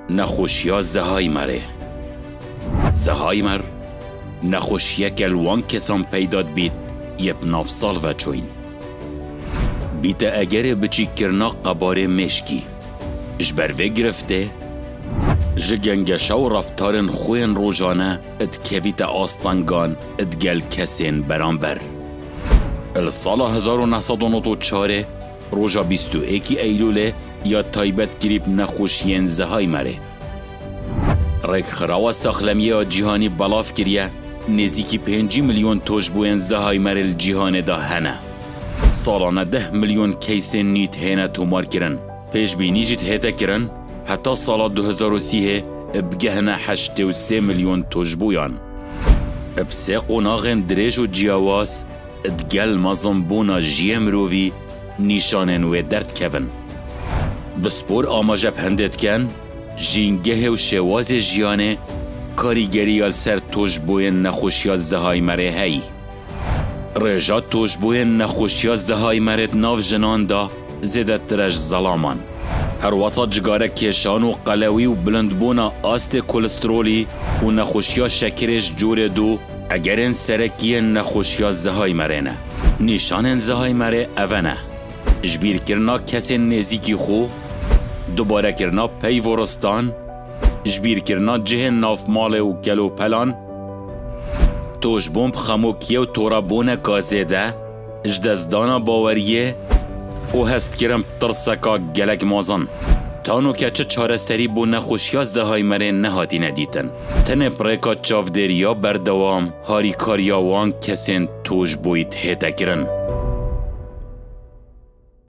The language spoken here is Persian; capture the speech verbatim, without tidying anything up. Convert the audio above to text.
نخوشیا زهایمره. زهایمر نخوشیه که الوان کسان پیداد بید یه ناف سال و چوین. بیت اگر بچی کرنا قباره مشکی جبروه گرفته جگنگشه و رفتارن خوین روزانه اد کویت آستانگان اد گل کسین برانبر. السال هزار و نهصد و نود و چهار روژا بیست و یکی ایلوله یا تایبت گریب نخوشین زهایمره. ریک خراو ساخلمیه جهانی بلاف کریه نزیکی پنجی میلیون توش بوین زهایمر الجهان دا هنه. سالانه ده میلیون کیس نیت هنه تومار کرن. پیش بینی جید هیته کرن حتی سال دو هزار و سی بگهنه هشت و سه میلیون توش بویان. بسه قناغن دریج و جیاواز ادگل مازنبونا جیم روی نیشانن و درد کون. بسپور آماجه پندت کن جینگه و شواز جیانه کاریگریال سر توش بوین نخوشیا زهایمره هی. رجا توش بوین نخوشیا زهایمرت ناف جنان دا زیدت درش ظلامان. هر وسط جگاره کشان و قلوی و بلندبونا آست کلسترولی و نخوشیا شکرش جور دو اگر این سرکی نخوشیا زهایمره نه. نیشان زهایمره اوانه. جبیر کرنا کسی نزیکی خو دوباره کرنا پی ورستان جبیر کرنا جه ناف مال و کلو پلان توش بومب خموکیه و تورابونه کازیده اجدزدانا باوریه و هست کرم ترسکا گلک مازن تانو که چه چاره سری بو نخوشیا زهایمره نهاتی ندیتن تنه پریکا چاودریا بردوام هاری کاریا وان کسین توش بویت هیته کرن.